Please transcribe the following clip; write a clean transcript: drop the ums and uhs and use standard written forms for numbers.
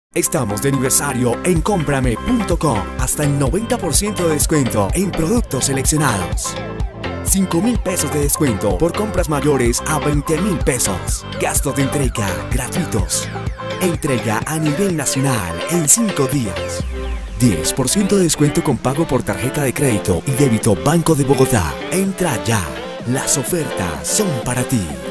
Estamos de aniversario en Cómprame.com. Hasta el 90% de descuento en productos seleccionados. 5,000 pesos de descuento por compras mayores a 20,000 pesos. Gastos de entrega gratuitos. Entrega a nivel nacional en 5 días. 10% de descuento con pago por tarjeta de crédito y débito Banco de Bogotá. Entra ya. Las ofertas son para ti.